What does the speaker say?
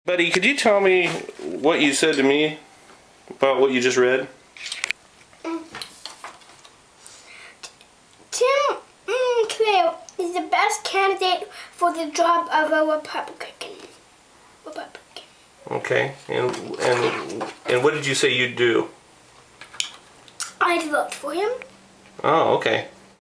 Buddy, could you tell me what you said to me about what you just read? Tim Cleo is the best candidate for the job of a Republican. Okay, and what did you say you'd do? I'd vote for him. Oh, okay.